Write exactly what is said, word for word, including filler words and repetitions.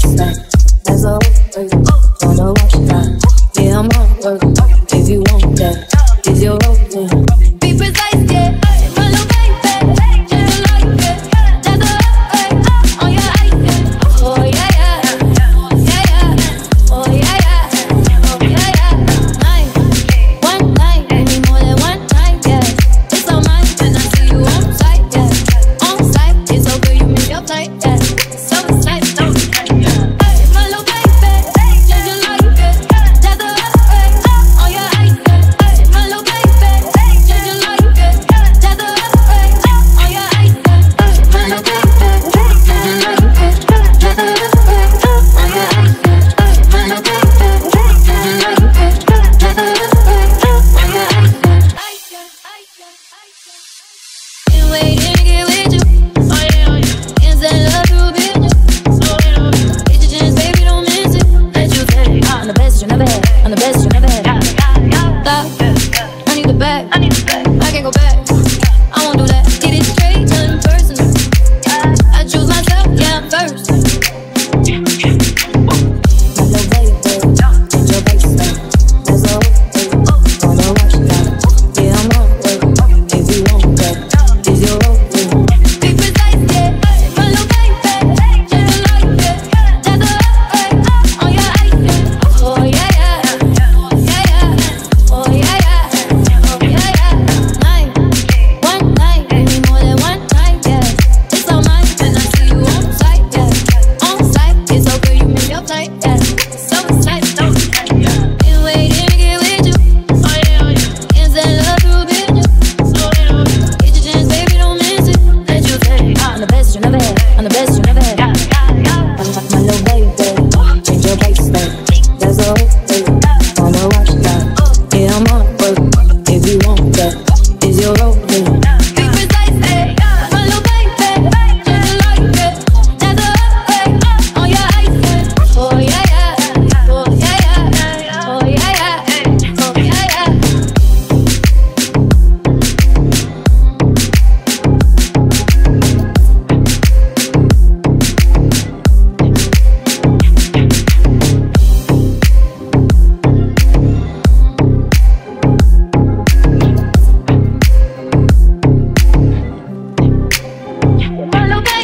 baseline. That's all work. Wanna watch that? Yeah, I'm on work. If you want that, is your role? Be precise, yeah. My little baby, just like it. That's all on your eyes, yeah. Oh yeah, yeah, yeah, yeah. Oh yeah, yeah, oh yeah, yeah. Night, one night, maybe more than one night, yeah. It's all mine when I see you on sight, yeah. On sight, it's so good you miss your flight, yeah. So it's nice, so it's nice, yeah. My little baby, just like it. That's all on your eyes, yeah. My little baby, just like it. That's all on your eyes, yeah. My little baby, just like it. That's all on your eyes, yeah. My little baby, just like it. That's all on your eyes, yeah. Been waiting to get with you. Oh yeah, oh yeah. Instant love through business. Oh yeah, oh yeah. Get your chance, baby, don't miss it. Let you say, I'm the best you never had. I'm the best you never had. Stop. I need the bag. I need the bag. I can't go back. I won't do that. Get it straight, nothing personal. I choose myself, yeah, I'm first. My little baby, change your baseline. That's all. Wanna watch that? Yeah, I'm on work. If you want that, is your role? Be precise, yeah. My little baby, just like it. That's all on your eyes, yeah. Oh yeah, yeah, oh yeah, yeah, oh yeah, yeah, oh yeah, yeah. Night, one night, maybe more than one night, yeah. It's all mine when I see you on sight, yeah. On sight, it's so good you miss your flight, yeah. So it's nice, so it's nice, yeah. Been waiting to get with you. Oh yeah, oh yeah. Instant love through business. Oh yeah, oh yeah. Get your chance, baby, don't miss it. Let you say, I'm the best you never had. I'm the best you never had. My little baby, change your baseline. That's all. Wanna watch that? Yeah, I'm on work. If you want that, is your role? Be precise, eh? My little baby, just like it. That's all on your eyes, yeah. Oh yeah, yeah, oh yeah, yeah, oh yeah, yeah, oh yeah, yeah. My little baby.